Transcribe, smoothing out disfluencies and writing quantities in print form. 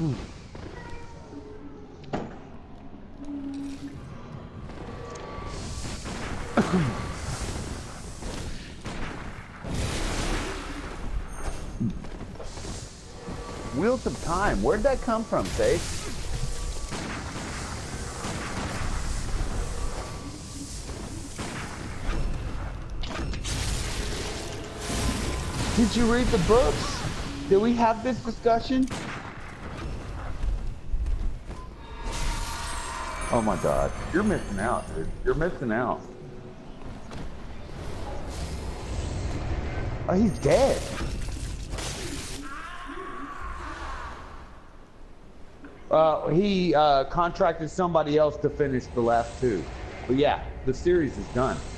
Wheels of Time. Where'd that come from, Faith? Did you read the books? Did we have this discussion? Oh my God. You're missing out, dude. You're missing out. Oh, he's dead. He contracted somebody else to finish the last two. But yeah, the series is done.